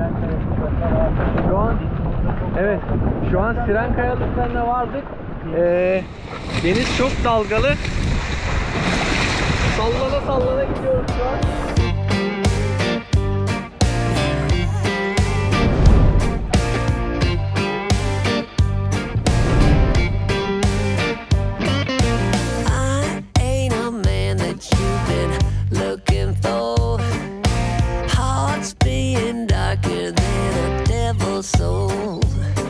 Şu an evet, şu an Siren kayalıklarına vardık. Deniz çok dalgalı. Sallana sallana gidiyoruz şu an. Soul.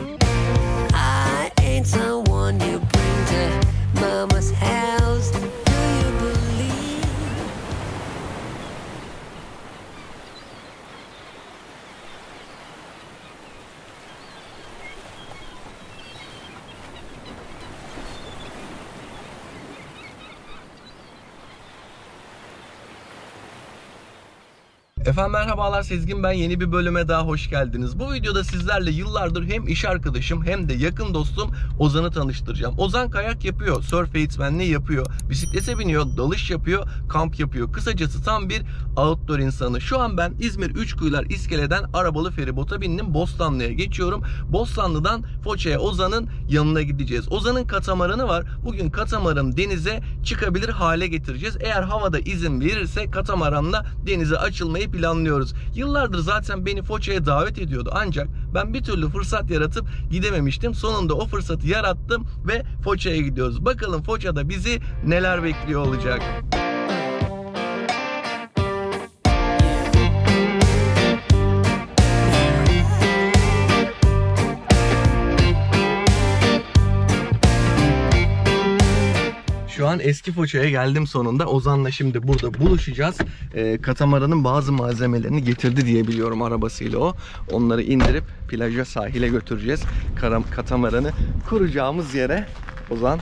I ain't someone you bring to mama's house. Do you believe? Efendim merhabalar, Sezgin ben. Yeni bir bölüme daha hoş geldiniz. Bu videoda sizlerle yıllardır hem iş arkadaşım hem de yakın dostum Ozan'ı tanıştıracağım. Ozan kayak yapıyor, surf eğitmenliği yapıyor, bisiklete biniyor, dalış yapıyor, kamp yapıyor. Kısacası tam bir outdoor insanı. Şu an ben İzmir Üçkuyular İskele'den arabalı feribota bindim. Bostanlı'ya geçiyorum. Bostanlı'dan Foça'ya Ozan'ın yanına gideceğiz. Ozan'ın katamaranı var. Bugün katamaranı denize çıkabilir hale getireceğiz. Eğer havada izin verirse katamaranla denize açılmayı planlıyoruz. Yıllardır zaten beni Foça'ya davet ediyordu, ancak ben bir türlü fırsat yaratıp gidememiştim. Sonunda o fırsatı yarattım ve Foça'ya gidiyoruz. Bakalım Foça'da bizi neler bekliyor olacak. Şu an eski Foça'ya geldim sonunda. Ozan'la şimdi burada buluşacağız. Katamaranın bazı malzemelerini getirdi diye biliyorum arabasıyla o. Onları indirip plaja, sahile götüreceğiz. Katamaranı kuracağımız yere. Ozan.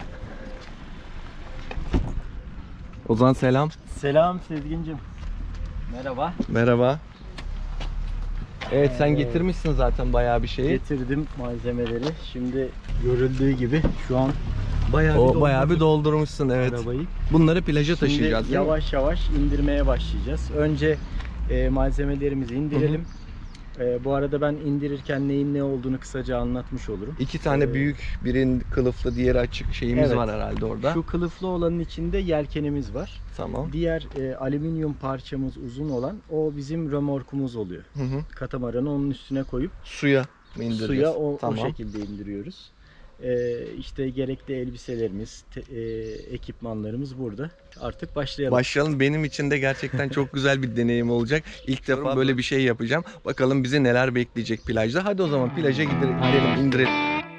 Ozan selam. Selam Sezgin'cim. Merhaba. Merhaba. Evet, sen getirmişsin zaten bayağı bir şeyi. Getirdim malzemeleri. Şimdi görüldüğü gibi şu an bayağı bir doldurmuşsun, evet. Arabayı. Bunları plaja taşıyacağız. Şimdi yavaş yavaş indirmeye başlayacağız. Önce malzemelerimizi indirelim. Bu arada ben indirirken neyin ne olduğunu kısaca anlatmış olurum. İki tane büyük, birin kılıflı, diğeri açık şeyimiz var herhalde orada. Şu kılıflı olanın içinde yelkenimiz var. Tamam. Diğer alüminyum parçamız uzun olan o bizim römorkumuz oluyor. Katamaranı onun üstüne koyup suya mı indireceğiz? Suya o şekilde indiriyoruz. İşte gerekli elbiselerimiz, ekipmanlarımız burada. Artık başlayalım. Başlayalım. Benim için de gerçekten çok güzel bir deneyim olacak. İlk defa böyle bir şey yapacağım. Bakalım bizi neler bekleyecek plajda. Hadi o zaman plaja gidelim, indirelim.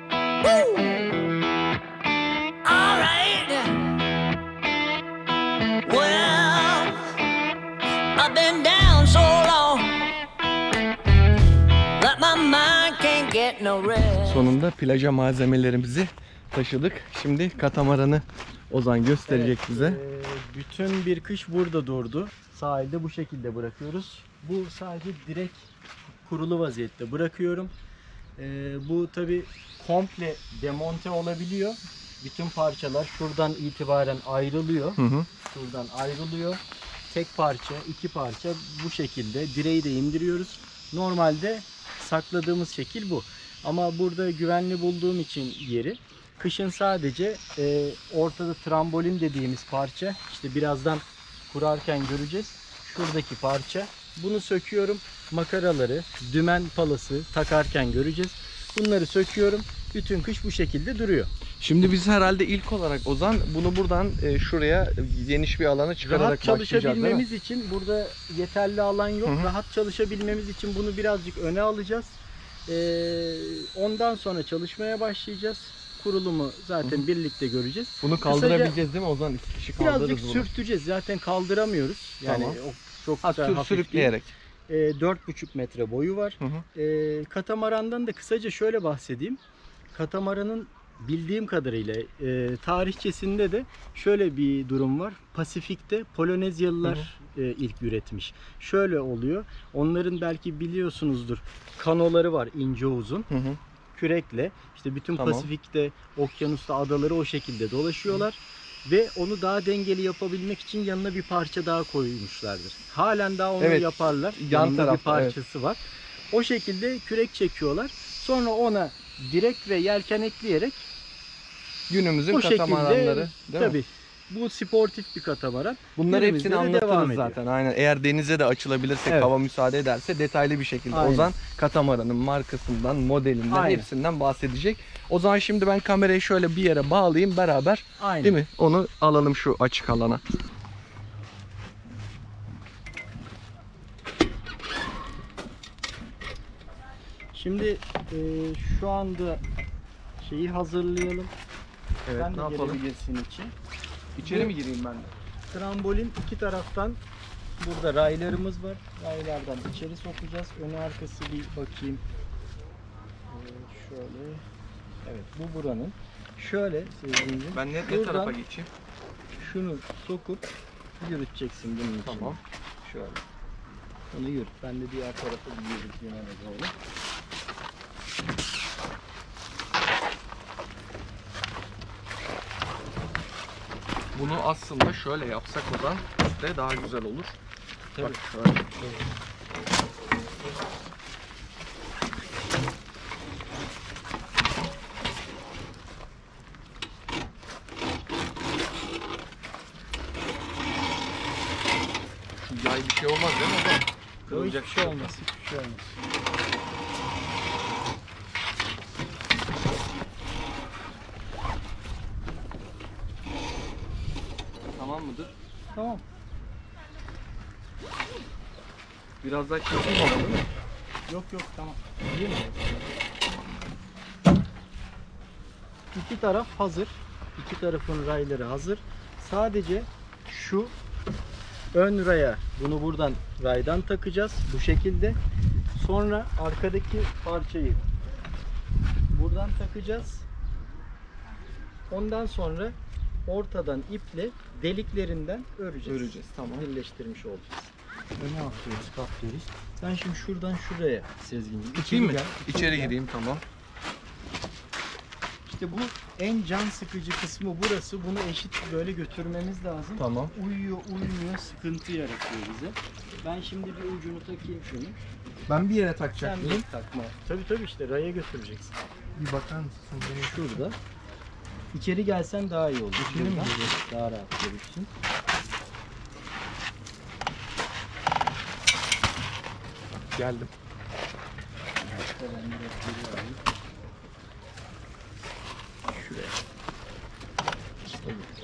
Sonunda plaja malzemelerimizi taşıdık. Şimdi katamaranı Ozan gösterecek bize. Bütün bir kış burada durdu. Sahilde bu şekilde bırakıyoruz. Bu sadece direkt kurulu vaziyette bırakıyorum. Bu tabi komple demonte olabiliyor. Bütün parçalar şuradan itibaren ayrılıyor. Şuradan ayrılıyor. Tek parça, iki parça bu şekilde. Direği de indiriyoruz. Normalde sakladığımız şekil bu. Ama burada güvenli bulduğum için yeri, kışın sadece ortada trambolin dediğimiz parça, işte birazdan kurarken göreceğiz. Şuradaki parça. Bunu söküyorum. Makaraları, dümen palası takarken göreceğiz. Bunları söküyorum. Bütün kış bu şekilde duruyor. Şimdi biz herhalde ilk olarak Ozan bunu buradan şuraya geniş bir alana çıkararak rahat çalışabilmemiz için burada yeterli alan yok. Rahat çalışabilmemiz için bunu birazcık öne alacağız. Ondan sonra çalışmaya başlayacağız. Kurulumu zaten birlikte göreceğiz. Bunu kaldırabileceğiz değil mi Ozan? İki kişi kaldırırız birazcık bunu. sürteceğiz. Zaten kaldıramıyoruz. Yani tamam. Çok hafif sürükleyerek. 4,5 metre boyu var. Katamarandan da kısaca şöyle bahsedeyim. Katamaranın bildiğim kadarıyla tarihçesinde de şöyle bir durum var. Pasifik'te Polonezyalılar ilk üretmiş. Şöyle oluyor. Onların belki biliyorsunuzdur, kanoları var ince uzun. Kürekle işte bütün Pasifik'te, okyanusta adaları o şekilde dolaşıyorlar. Ve onu daha dengeli yapabilmek için yanına bir parça daha koymuşlardır. Halen daha onu yaparlar. Yan Yanında tarafta, bir parçası var. O şekilde kürek çekiyorlar. Sonra ona direk ve yelken ekleyerek Günümüzün o katamaranları. şekilde Değil mi? tabii bu sportif bir katamaran. Bunları Günümüzde hepsini de devam anlatırız ediyor. zaten. Aynen. Eğer denize de açılabilirse, Evet. hava müsaade ederse detaylı bir şekilde Aynen. Ozan katamaranın markasından, modelinden, Aynen. hepsinden bahsedecek. O zaman şimdi ben kamerayı şöyle bir yere bağlayayım beraber. Aynen. Değil mi? Onu alalım şu açık alana. Şimdi şu anda şeyi hazırlayalım. Evet, Sen ne de yapalım? gelebilirsin için. İçeri mi gireyim ben de? Trambolin iki taraftan burada raylarımız var. Raylardan içeri sokacağız. Önü arkası bir bakayım. Şöyle. Evet, bu buranın. Şöyle sevdiğim. Ben ne Buradan tarafa geçeyim? şunu sokup yürüteceksin bunun için. Tamam. Şöyle. Onu yürüt. Ben de diğer tarafa bir yürüteyim ona doğru. Bunu aslında şöyle yapsak Ozan de daha güzel olur. Tabii. Bak şöyle. Şu yay bir şey olmaz değil mi Ozan? Kırılacak Hiçbir şey olmaz. Hiçbir şey olmaz. Tamam mıdır? Tamam. Biraz daha çekeyim ama değil mi? Yok yok tamam. Değil mi? İki taraf hazır. İki tarafın rayları hazır. Sadece şu ön raya bunu buradan raydan takacağız bu şekilde. Sonra arkadaki parçayı buradan takacağız. Ondan sonra ortadan iple deliklerinden öreceğiz. Öreceğiz, tamam. Birleştirmiş olacağız. Öne atlıyoruz, katlıyoruz. Ben şimdi şuradan şuraya Sezgin'im. Değil mi? gel, İçeri gel. gireyim, tamam. İşte bu en can sıkıcı kısmı burası. Bunu eşit böyle götürmemiz lazım. Tamam. Uymuyor, sıkıntı yaratıyor bize. Ben şimdi bir ucunu takayım şunu. Ben bir yere Sen takacak bir takma. Tabii işte raya götüreceksin. Bir bakar mısın? Şurada. İçeri gelsen daha iyi olur. İçeri mi Şuradan gireyim? daha rahat görürsün. Geldim. Ben biraz geri alayım. Şuraya. İşte bu.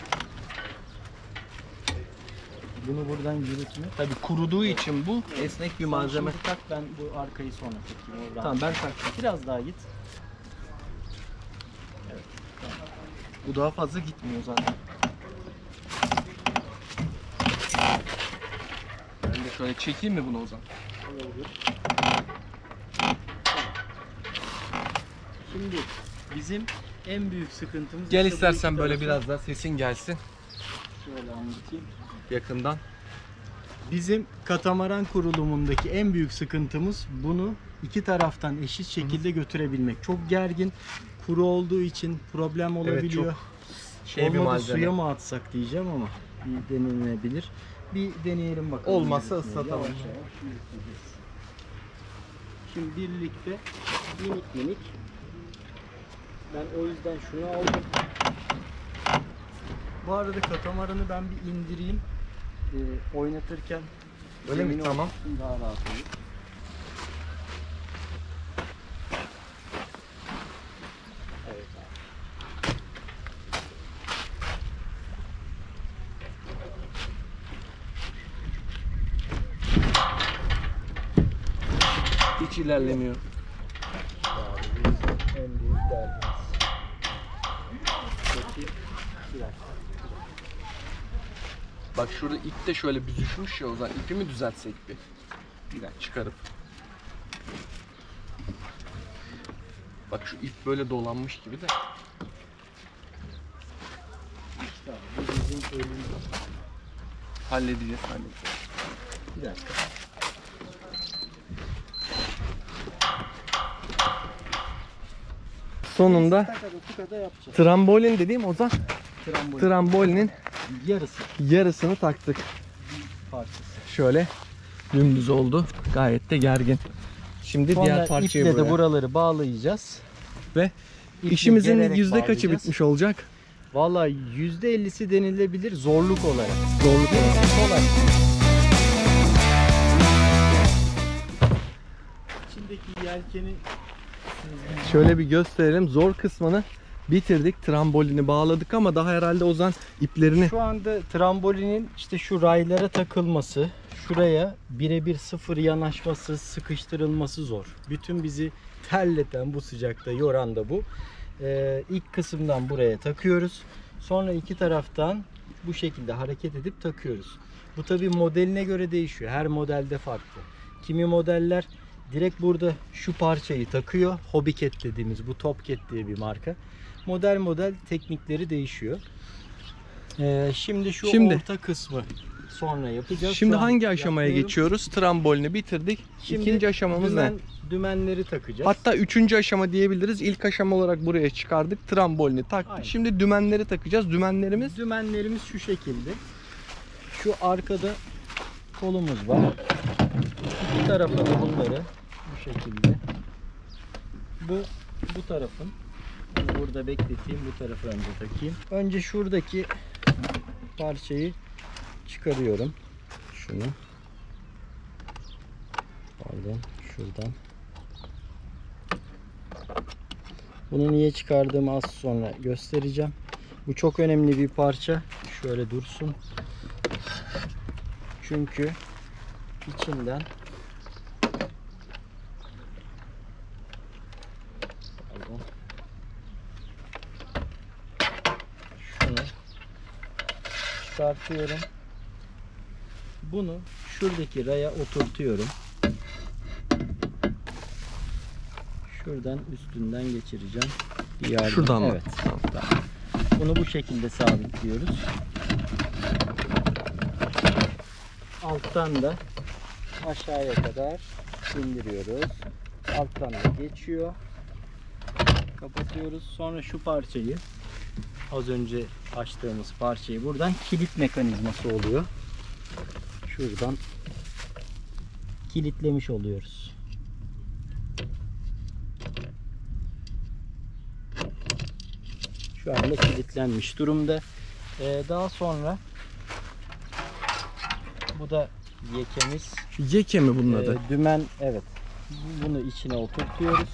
Bunu buradan yürütme. Tabii kuruduğu için bu esnek bir Sen malzeme. şimdi tak, ben bu arkayı sonra takayım. Oradan. Tamam, ben tak. Biraz daha git. Bu daha fazla gitmiyor zaten. Ben de şöyle çekeyim mi bunu o zaman? Şimdi bizim en büyük sıkıntımız... Gel işte bu istersen iki böyle tarafı- biraz daha sesin gelsin Şöyle anlatayım. yakından. Bizim katamaran kurulumundaki en büyük sıkıntımız bunu iki taraftan eşit şekilde götürebilmek. Çok gergin, kuru olduğu için problem olabiliyor. çok şey bir Olmadı malzeme. suya mı atsak diyeceğim ama bir denenebilir. Bir deneyelim bakalım. Olmazsa yürütmeyi. ıslatalım. Yavaş yavaş yürüteceğiz. Şimdi birlikte minik minik. Ben o yüzden şunu aldım. Bu arada katamaranı ben bir indireyim. Oynatırken Öyle mi? zemini Tamam. otursun, daha rahat olur. Evet abi. Hiç ilerlemiyor. Abi, bizim en büyük derdimiz. Peki, bir dakika. Bak şurada ip de şöyle büzüşmüş ya o zaman. İpi mi düzeltsek bir? Bir dakika çıkarıp. Bak şu ip böyle dolanmış gibi de. İşte abi, bu bizim ölümümüz. Halledeceğiz. Bir dakika. Sonunda Tukada yapacağız. trambolin dediğim o zaman Trambolin. trambolinin Yarısı yarısını taktık. parçası. Şöyle dümdüz oldu. Gayet de gergin. Şimdi Sonra diğer parçayı iple de buraya. buraları bağlayacağız. Ve İple işimizin gelerek yüzde kaçı bağlayacağız. bitmiş olacak? Vallahi %50'si denilebilir zorluk olarak. Zorluk olarak. Gerisi kolay. İçindeki yelkeni Şöyle bir gösterelim. Zor kısmını bitirdik. Trambolini bağladık ama daha herhalde Ozan iplerini... şu anda trambolinin işte şu raylara takılması, şuraya birebir sıfır yanaşması, sıkıştırılması zor. Bütün bizi terleten, bu sıcakta yoran da bu. İlk kısımdan buraya takıyoruz. Sonra iki taraftan bu şekilde hareket edip takıyoruz. Bu tabi modeline göre değişiyor. Her modelde farklı. Kimi modeller direkt burada şu parçayı takıyor. Hobbycat dediğimiz, bu Topcat diye bir marka. Model teknikleri değişiyor. Şimdi orta kısmı sonra yapacağız. Şimdi Şu an hangi aşamaya yapıyorum. geçiyoruz? Trambolini bitirdik. Şimdi İkinci aşamamız ne? Dümenleri takacağız. Hatta üçüncü aşama diyebiliriz. İlk aşama olarak buraya çıkardık. Trambolini taktık. Aynen. Şimdi dümenleri takacağız. Dümenlerimiz şu şekilde. Şu arkada kolumuz var. İki tarafa da bunları bu şekilde. Bu tarafın. Bunu burada bekleteyim. Bu tarafa önce takayım. Önce şuradaki parçayı çıkarıyorum. Şunu. Pardon. Şuradan. Bunu niye çıkardığımı az sonra göstereceğim. Bu çok önemli bir parça. Şöyle dursun. Çünkü içinden şunu çıkartıyorum. Bunu şuradaki raya oturtuyorum. Şuradan üstünden geçireceğim. Bir yardım. Şuradan mı? Evet. Tamam. Bunu bu şekilde sabitliyoruz. Alttan da aşağıya kadar indiriyoruz. Alttan da geçiyor. Kapatıyoruz. Sonra şu parçayı, az önce açtığımız parçayı, buradan kilit mekanizması oluyor. Şuradan kilitlemiş oluyoruz. Şu anda kilitlenmiş durumda. Daha sonra bu da yekemiz. Yeke mi bunun adı? Dümen, evet. Bunu içine oturtuyoruz.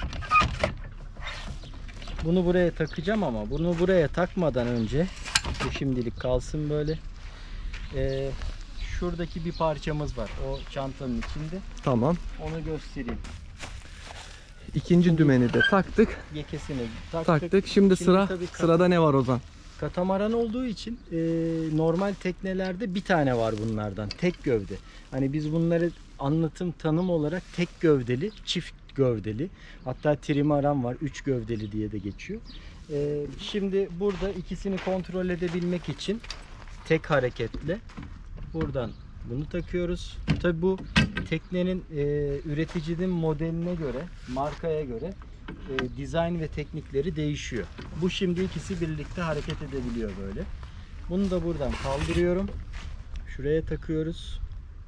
Bunu buraya takacağım ama bunu buraya takmadan önce, bu şimdilik kalsın böyle. Şuradaki bir parçamız var. O çantanın içinde. Tamam. Onu göstereyim. İkinci dümeni de taktık. Yekesini taktık. Şimdi tabii sırada ne var Ozan? katamaran olduğu için normal teknelerde bir tane var bunlardan. Tek gövde. Hani biz bunları tanım olarak tek gövdeli, çift gövdeli. Hatta trimaran var. 3 gövdeli diye de geçiyor. Şimdi burada ikisini kontrol edebilmek için tek hareketle buradan bunu takıyoruz. Tabi bu teknenin üreticinin modeline göre, markaya göre dizayn ve teknikleri değişiyor. Bu şimdi ikisi birlikte hareket edebiliyor böyle. Bunu da buradan kaldırıyorum. Şuraya takıyoruz.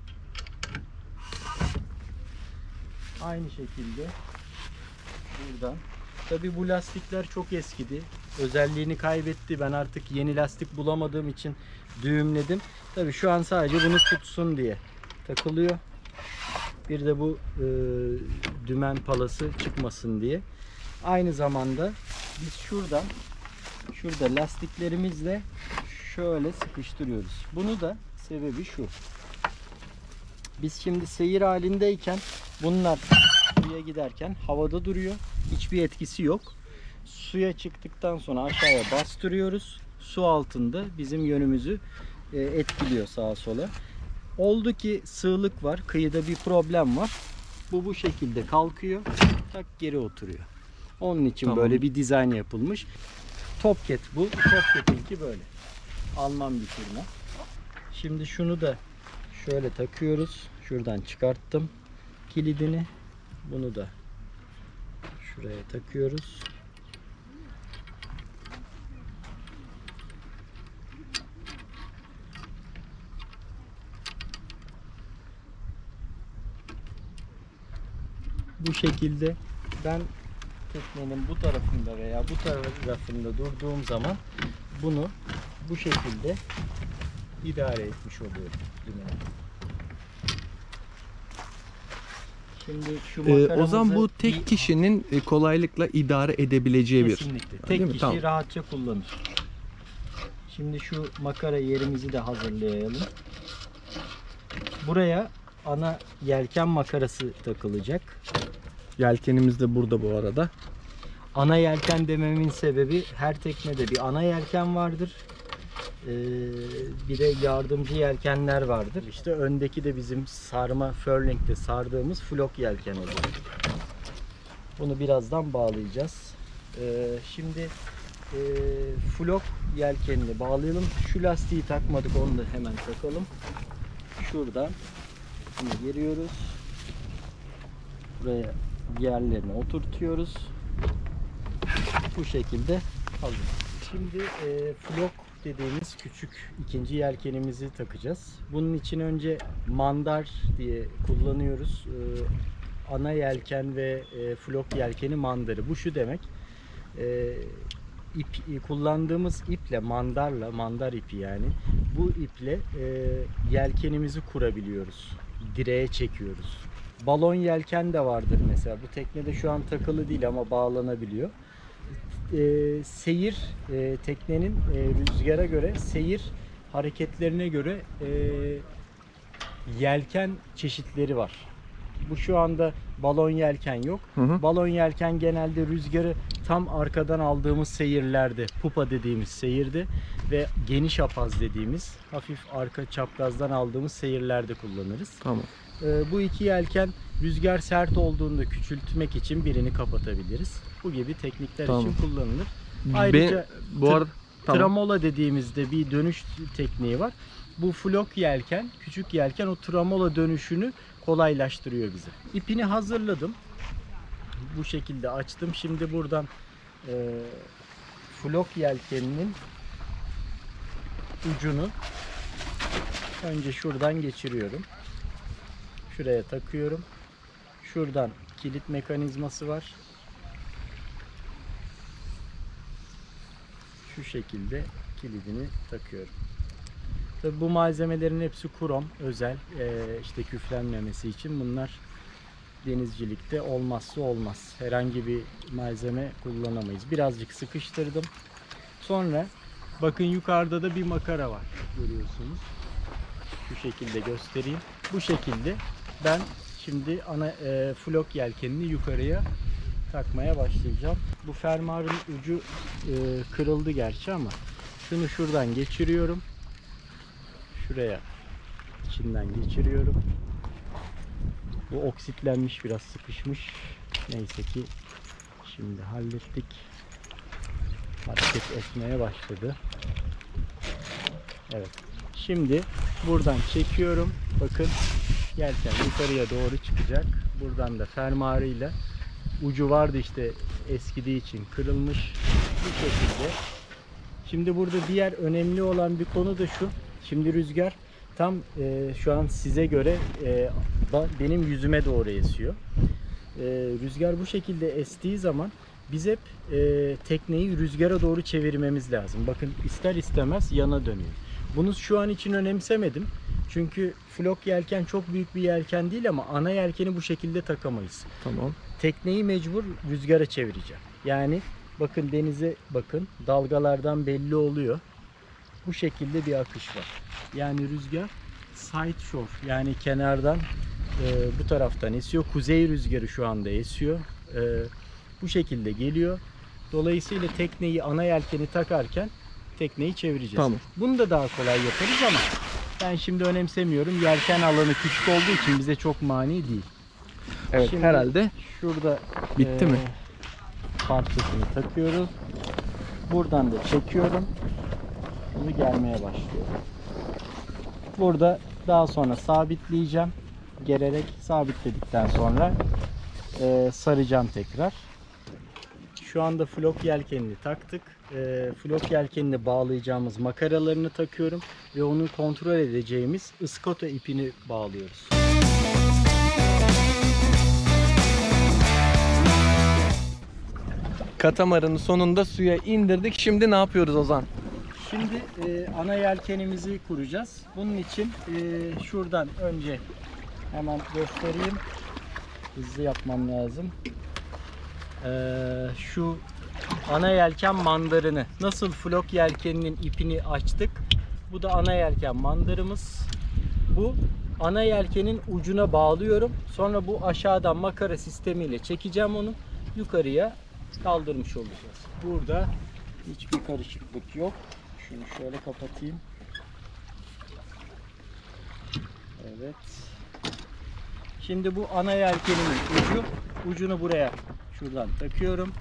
Aynı şekilde buradan. Tabi bu lastikler çok eskidi. Özelliğini kaybetti. Ben artık yeni lastik bulamadığım için düğümledim. Tabi şu an sadece bunu tutsun diye takılıyor. Bir de bu dümen palası çıkmasın diye. Aynı zamanda biz şurada lastiklerimizle şöyle sıkıştırıyoruz. Bunu da sebebi şu. Biz şimdi seyir halindeyken bunlar suya giderken havada duruyor. Hiçbir etkisi yok. Suya çıktıktan sonra aşağıya bastırıyoruz. Su altında bizim yönümüzü etkiliyor sağa sola. Oldu ki sığlık var, kıyıda bir problem var. Bu şekilde kalkıyor, tak geri oturuyor. Onun için Tamam. böyle bir dizayn yapılmış. Topcat bu. Topcat'inki böyle. Alman bir firma. Şimdi şunu da şöyle takıyoruz. Şuradan çıkarttım kilidini. Bunu da şuraya takıyoruz. Bu şekilde ben teknenin bu tarafında veya bu tarafında durduğum zaman bunu bu şekilde idare etmiş oluyorum. Şimdi şu O zaman bu makaramızı tek kişinin kolaylıkla idare edebileceği bir. kesinlikle Değil tek mi? kişi Tamam. rahatça kullanır. Şimdi şu makara yerimizi de hazırlayalım. Buraya ana yelken makarası takılacak. Yelkenimiz de burada bu arada. Ana yelken dememin sebebi her teknede bir ana yelken vardır. Bir de yardımcı yelkenler vardır. İşte öndeki de bizim sarma furling'de sardığımız flok yelken oluyor. Bunu birazdan bağlayacağız. Şimdi flok yelkenini bağlayalım. Şu lastiği takmadık, onu da hemen takalım. Şuradan bunu giriyoruz. Buraya yerlerine oturtuyoruz. Bu şekilde hazır. Şimdi flok dediğimiz küçük ikinci yelkenimizi takacağız. Bunun için önce mandar diye kullanıyoruz. Ana yelken ve flok yelkeni mandarı. Bu şu demek. Kullandığımız iple, mandar ipi yani. Bu iple yelkenimizi kurabiliyoruz. Direğe çekiyoruz. Balon yelken de vardır mesela. Bu teknede şu an takılı değil ama bağlanabiliyor. Seyir teknenin rüzgara göre seyir hareketlerine göre yelken çeşitleri var. Bu şu anda balon yelken yok. Balon yelken genelde rüzgarı tam arkadan aldığımız seyirlerde, pupa dediğimiz seyirde ve geniş apaz dediğimiz hafif arka çaprazdan aldığımız seyirlerde kullanırız. Tamam. Bu iki yelken rüzgar sert olduğunda küçültmek için birini kapatabiliriz. Bu gibi teknikler için kullanılır. Ayrıca bu arada tramola dediğimizde bir dönüş tekniği var. Bu flok yelken, küçük yelken o tramola dönüşünü kolaylaştırıyor bize. İpini hazırladım. Bu şekilde açtım. Şimdi buradan flok yelkeninin ucunu önce şuradan geçiriyorum. Şuraya takıyorum. Şuradan kilit mekanizması var. Şu şekilde kilidini takıyorum. Tabii bu malzemelerin hepsi krom, özel, işte küflenmemesi için. Bunlar denizcilikte olmazsa olmaz. Herhangi bir malzeme kullanamayız. Birazcık sıkıştırdım. Sonra bakın yukarıda da bir makara var. Görüyorsunuz. Şu şekilde göstereyim. Bu şekilde ben şimdi ana flok yelkenini yukarıya takmaya başlayacağım. Bu fermuarın ucu kırıldı gerçi ama şunu şuradan geçiriyorum. Şuraya içinden geçiriyorum. Bu oksitlenmiş, biraz sıkışmış. Neyse ki şimdi hallettik. Hareket etmeye başladı. Evet. Şimdi buradan çekiyorum. Bakın yelken yukarıya doğru çıkacak. Buradan da fermuarıyla, ucu vardı işte eskidiği için kırılmış. Bu şekilde. Şimdi burada diğer önemli olan bir konu da şu. Şimdi rüzgar tam şu an size göre benim yüzüme doğru esiyor. Rüzgar bu şekilde estiği zaman biz hep tekneyi rüzgara doğru çevirmemiz lazım. Bakın ister istemez yana dönüyor. Bunu şu an için önemsemedim. Çünkü flok yelken çok büyük bir yelken değil ama ana yelkeni bu şekilde takamayız. Tamam. Tekneyi mecbur rüzgara çevireceğim. Yani bakın denize bakın, dalgalardan belli oluyor. Bu şekilde bir akış var. Yani rüzgar side shore, yani kenardan bu taraftan esiyor. Kuzey rüzgarı şu anda esiyor. Bu şekilde geliyor. Dolayısıyla tekneyi, ana yelkeni takarken tekneyi çevireceğiz. Tamam. Bunu da daha kolay yaparız ama ben şimdi önemsemiyorum. Yelken alanı küçük olduğu için bize çok mani değil. Evet, Şimdi herhalde şurada bitti mi? Parçasını takıyoruz. Buradan da çekiyorum. Bunu germeye başlıyorum. Burada daha sonra sabitleyeceğim. Gererek sabitledikten sonra saracağım tekrar. Şu anda flok yelkenini taktık. Flok yelkenini bağlayacağımız makaralarını takıyorum ve onu kontrol edeceğimiz ıskota ipini bağlıyoruz. Katamarını sonunda suya indirdik. Şimdi ne yapıyoruz Ozan? Şimdi ana yelkenimizi kuracağız. Bunun için şuradan önce hemen göstereyim. Hızlı yapmam lazım. Şu ana yelken mandarını, nasıl flok yelkeninin ipini açtık. Bu da ana yelken mandarımız. Bu ana yelkenin ucuna bağlıyorum. Sonra bu aşağıdan makara sistemiyle çekeceğim onu. Yukarıya kaldırmış olacağız. Burada hiçbir karışıklık yok. Şunu şöyle kapatayım. Evet. Şimdi bu ana yelkenimin ucunu buraya şuradan takıyorum.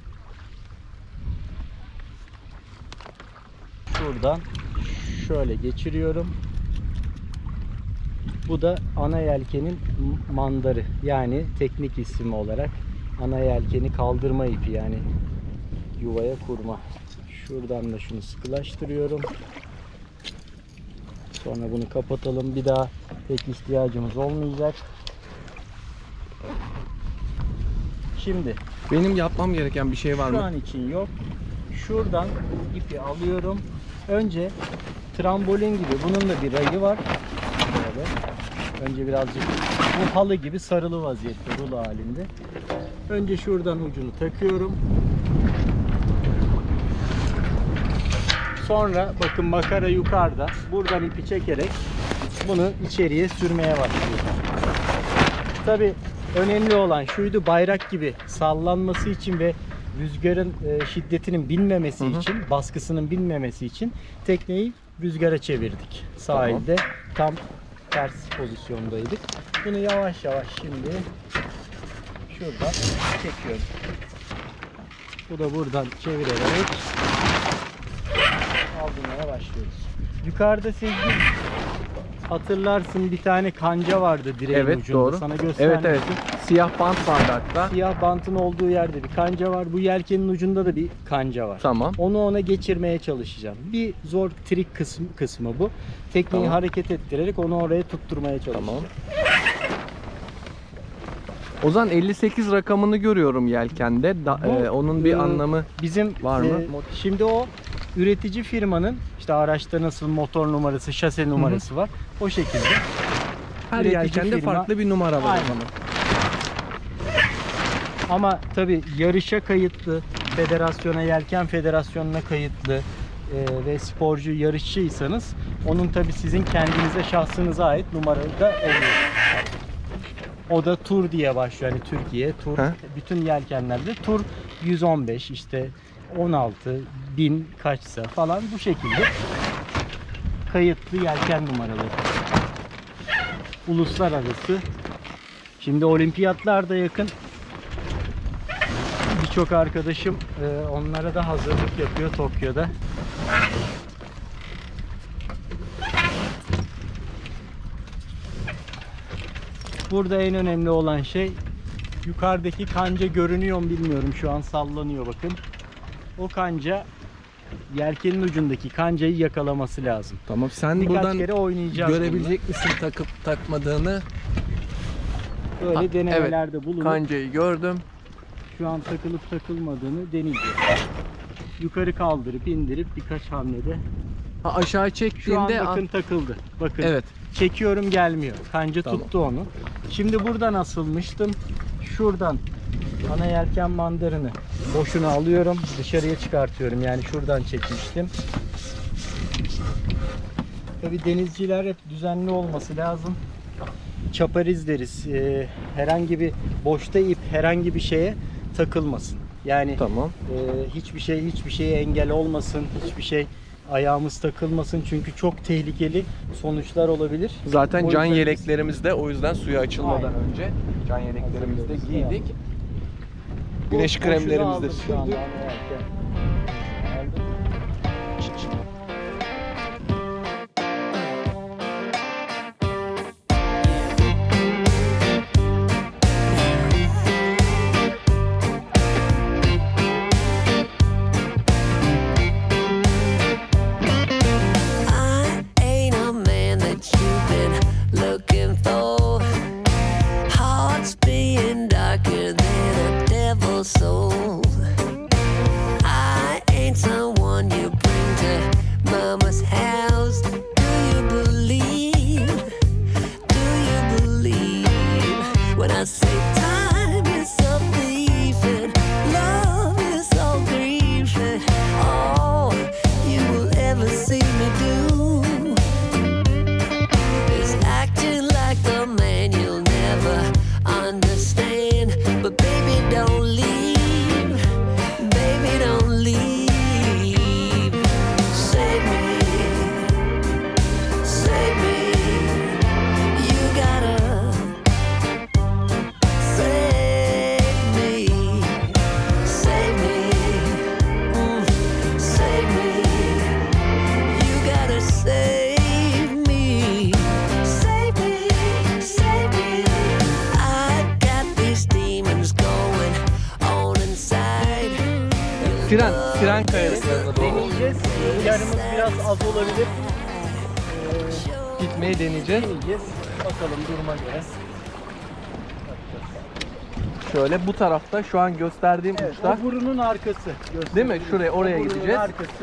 Şuradan şöyle geçiriyorum. Bu da ana yelkenin mandarı, yani teknik ismi olarak ana yelkeni kaldırma ipi, yani yuvaya kurma. Şuradan da şunu sıkılaştırıyorum. Sonra bunu kapatalım. Bir daha pek ihtiyacımız olmayacak. Şimdi Benim yapmam gereken bir şey var şu mı? an için yok. Şuradan ipi alıyorum. Önce trambolin gibi bunun da bir rayı var. Böyle. Önce birazcık bu halı gibi sarılı vaziyette, rulo halinde. Önce şuradan ucunu takıyorum. Sonra bakın makara yukarıda. Buradan ipi çekerek bunu içeriye sürmeye başlıyorum. Tabii önemli olan şuydu, bayrak gibi sallanması için ve rüzgarın şiddetinin binmemesi için, baskısının binmemesi için tekneyi rüzgara çevirdik. Sahilde tam ters pozisyondaydık. Bunu yavaş yavaş şimdi şuradan çekiyorum. Bu da buradan çevirerek kaldırmaya başlıyoruz. Yukarıda Sezgin, hatırlarsın, bir tane kanca vardı direğin Evet, ucunda. doğru. Sana Evet göstermiştim. evet. Siyah bant vardı hatta. Siyah bantın olduğu yerde bir kanca var. Bu yelkenin ucunda da bir kanca var. Tamam. Onu ona geçirmeye çalışacağım. Bir zor trik kısmı bu. Tekneyi Tamam. hareket ettirerek onu oraya tutturmaya çalışacağım. Tamam. Ozan 58 rakamını görüyorum yelkende. Bu, Onun bir anlamı bizim var mı? Şimdi o üretici firmanın işte araçta nasıl motor numarası, şase numarası var. O şekilde. Her üretici yelkende firma- farklı bir numara var o Aynen. zaman. Ama tabi yarışa kayıtlı, federasyona, yelken federasyonuna kayıtlı ve sporcu yarışçıysanız onun tabi sizin kendinize, şahsınıza ait numara da oluyor. O da tur diye başlıyor. Yani Türkiye tur, He? bütün yelkenlerde tur 115, işte 16, 1000 kaçsa falan, bu şekilde kayıtlı yelken numaraları. Uluslararası. Şimdi olimpiyatlar da yakın. Birçok arkadaşım onlara da hazırlık yapıyor Tokyo'da. Burada en önemli olan şey, yukarıdaki kanca görünüyor mu bilmiyorum, şu an sallanıyor bakın. O kanca, yelkenin ucundaki kancayı yakalaması lazım. Tamam, sen Birkaç buradan kere oynayacağız görebilecek misin takıp takmadığını? bununla. Böyle denemelerde bulunup Kancayı gördüm. şu an takılıp takılmadığını deneyeceğiz. Yukarı kaldırıp indirip birkaç hamlede. Aşağı Şu an çektiğinde bakın takıldı. Bakın. evet. Çekiyorum, gelmiyor. Kanca Tamam. tuttu onu. Şimdi buradan asılmıştım. Şuradan ana yelken mandarını boşuna alıyorum. Dışarıya çıkartıyorum. Yani şuradan çekmiştim. Tabii denizciler hep düzenli olması lazım. Çapariz deriz. Herhangi bir boşta ip herhangi bir şeye takılmasın. Yani Tamam. hiçbir şeye engel olmasın. Hiçbir şey ayağımız takılmasın, çünkü çok tehlikeli sonuçlar olabilir. Zaten O can yüzden yeleklerimiz de o yüzden suya açılmadan Aynen. önce can yeleklerimizi de Hazırlıyoruz. giydik. Bu Güneş boşuna kremlerimizi de aldım şu anda sürdük. ana yelken. Aldım. I ain't a man that you've been looking for. Hearts being darker than a devil's soul. I say time is a thief and love is all grief and all you will ever see me do is acting like the man you'll never understand. But baby, don't leave. Baby, don't leave. Save me. Save me. You gotta save me. Save me. Save me. You gotta save me. Save me. Save me. I've got these demons going on inside. Tren kayalıklarına doğru Deneyeceğiz. Rüzgarımız biraz az olabilir. gitmeyi deneyeceğiz. Deneyeceğiz. Bakalım duruma göre. Şöyle bu tarafta şu an gösterdiğim Evet, uçta. o burunun arkası. Değil mi? Şuraya, oraya O burunun gideceğiz. arkası.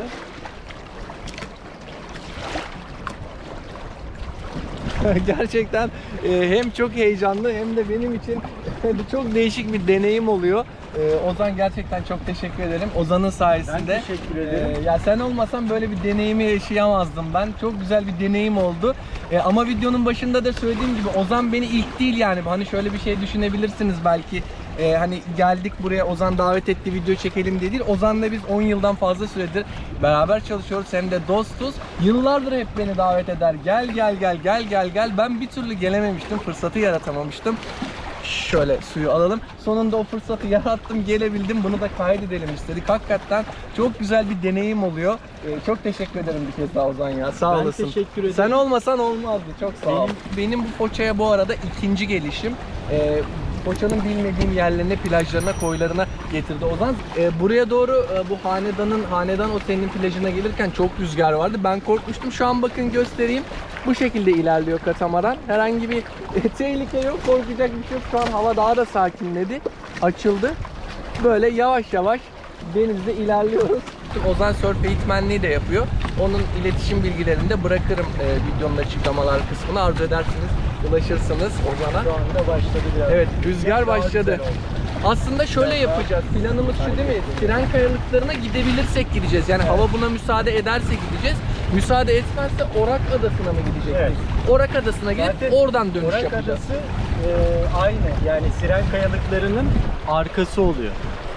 Gerçekten hem çok heyecanlı hem de benim için çok değişik bir deneyim oluyor. Ozan, gerçekten çok teşekkür ederim. Ozan'ın sayesinde. Ben teşekkür ederim. Ya sen olmasan böyle bir deneyimi yaşayamazdım ben. Çok güzel bir deneyim oldu. Ama videonun başında da söylediğim gibi Ozan beni ilk değil yani. Hani şöyle bir şey düşünebilirsiniz belki. Hani geldik buraya, Ozan davet etti, video çekelim diye değil. Ozan'la biz 10 yıldan fazla süredir beraber çalışıyoruz, hem de dostuz. Yıllardır hep beni davet eder. Gel gel gel gel gel gel. Ben bir türlü gelememiştim, fırsatı yaratamamıştım. Şöyle suyu alalım. Sonunda o fırsatı yarattım, gelebildim. Bunu da kaydedelim istedik. Hakikaten çok güzel bir deneyim oluyor. Çok teşekkür ederim bir kez daha Ozan ya. Sağ Ben olasın. teşekkür ederim. Sen olmasan olmazdı. Çok sağ ol. Benim bu Foça'ya bu arada ikinci gelişim. Foça'nın bilmediğim yerlerine, plajlarına, koylarına getirdi Ozan. Buraya doğru bu Hanedan Oteli'nin plajına gelirken çok rüzgar vardı. Ben korkmuştum. Şu an bakın göstereyim. Bu şekilde ilerliyor katamaran. Herhangi bir tehlike yok, korkacak bir şey yok. Şu an hava daha da sakinledi, açıldı. Böyle yavaş yavaş denizde ilerliyoruz. Ozan surf eğitmenliği de yapıyor. Onun iletişim bilgilerini de bırakırım videonun açıklamalar kısmına. Arzu edersiniz, ulaşırsınız Ozan'a. Şu anda başladı biraz. Evet, rüzgar Daha başladı. güzel oldu. Aslında şöyle yapacağız. Planımız şu değil mi? Tren kayalıklarına gidebilirsek gideceğiz. Yani hava buna müsaade ederse gideceğiz. Müsaade etmezse Orak Adası'na mı gidecektik? Evet. Orak Adası'na gidip Zaten oradan dönüş Orak yapacağız. Adası aynı. Yani Siren Kayalıkları'nın arkası oluyor.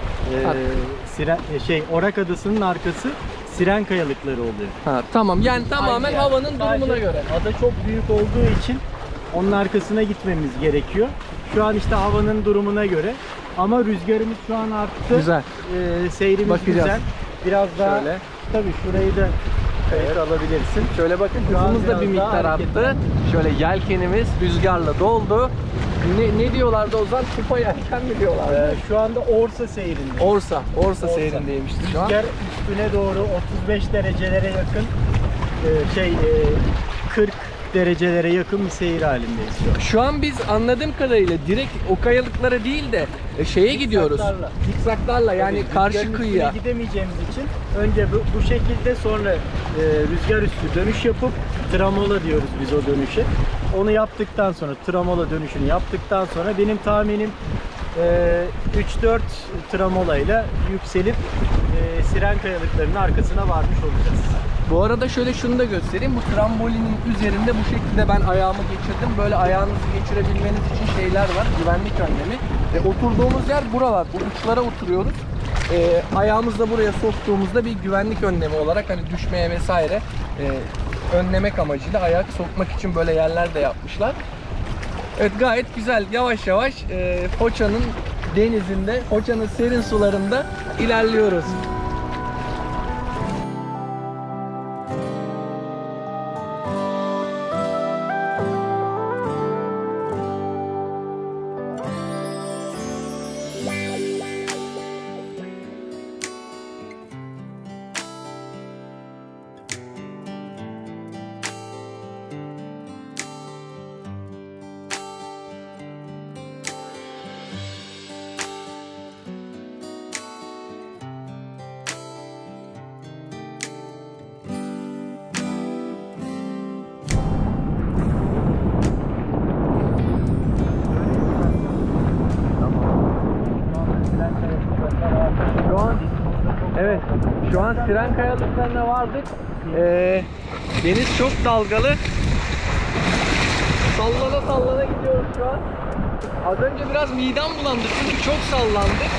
Orak Adası'nın arkası Siren Kayalıkları oluyor. Ha, tamam. Yani tamamen Aynı havanın yani. durumuna Sadece göre. ada çok büyük olduğu için onun arkasına gitmemiz gerekiyor. Şu an işte havanın durumuna göre. Ama rüzgarımız şu an arttı. Güzel. Seyrimiz Bakacağız. güzel. Biraz daha Şöyle. tabii şurayı da alabilirsin. Şöyle bakın, Şu an hızımız da bir biraz daha miktar hareketli. arttı. Şöyle yelkenimiz rüzgarla doldu. Ne diyorlardı Ozan? Kupa yelken mi diyorlardı? Şu anda Orsa seyrinde. Orsa seyrindeymişti şu an. Rüzgar üstüne doğru 35 derecelere yakın 40 derecelere yakın bir seyir halindeyiz şu an. Şu an biz anladığım kadarıyla direkt o kayalıklara değil de şeye gidiyoruz. Zikzaklarla yani karşı Rüzgarın kıyıya. üstüne gidemeyeceğimiz için önce bu şekilde, sonra rüzgar üstü dönüş yapıp tramola diyoruz biz o dönüşe. Onu yaptıktan sonra, tramola dönüşünü yaptıktan sonra benim tahminim 3-4 tramolayla yükselip Siren Kayalıkları'nın arkasına varmış olacağız. Bu arada şöyle şunu da göstereyim. Bu trambolinin üzerinde bu şekilde ben ayağımı geçirdim. Böyle ayağınızı geçirebilmeniz için şeyler var. Güvenlik önlemi. Oturduğumuz yer buralar. Bu uçlara oturuyoruz. Ayağımızı da buraya soktuğumuzda bir güvenlik önlemi olarak hani düşmeye vesaire önlemek amacıyla ayak sokmak için böyle yerler de yapmışlar. Evet, gayet güzel. Yavaş yavaş Foça'nın denizinde, Foça'nın serin sularında ilerliyoruz. Evet, şu an Siren Kayalıklarına vardık. Deniz çok dalgalı. Sallana sallana gidiyoruz şu an. Az önce biraz midem bulandı çünkü çok sallandık.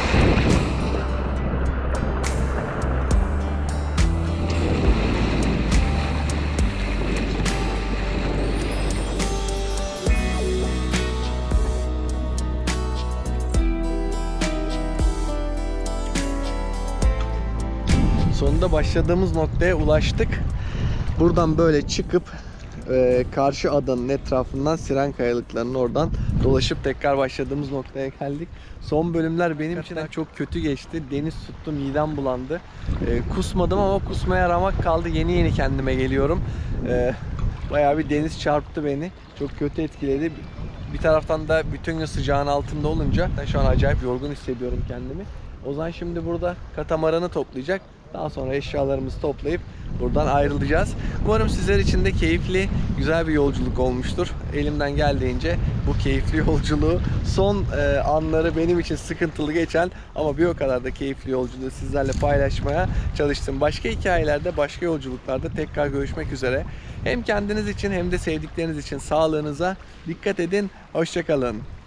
Sonunda başladığımız noktaya ulaştık. Buradan böyle çıkıp karşı adanın etrafından Siren Kayalıkları'nın oradan dolaşıp tekrar başladığımız noktaya geldik. Son bölümler benim için çok kötü geçti. Deniz tuttu, midem bulandı. Kusmadım ama kusmaya ramak kaldı. Yeni yeni kendime geliyorum. Bayağı bir deniz çarptı beni. Çok kötü etkiledi. Bir taraftan da bütün gün sıcağın altında olunca ben şu an acayip yorgun hissediyorum kendimi. Ozan şimdi burada katamaranı toplayacak. Daha sonra eşyalarımızı toplayıp buradan ayrılacağız. Umarım sizler için de keyifli, güzel bir yolculuk olmuştur. Elimden geldiğince bu keyifli yolculuğu, son anları benim için sıkıntılı geçen ama bir o kadar da keyifli yolculuğu sizlerle paylaşmaya çalıştım. Başka hikayelerde, başka yolculuklarda tekrar görüşmek üzere. Hem kendiniz için hem de sevdikleriniz için sağlığınıza dikkat edin. Hoşça kalın.